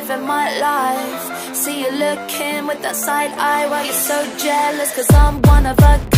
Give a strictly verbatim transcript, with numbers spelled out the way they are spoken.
living my life. See you looking with that side eye while you're so jealous, cause I'm one of a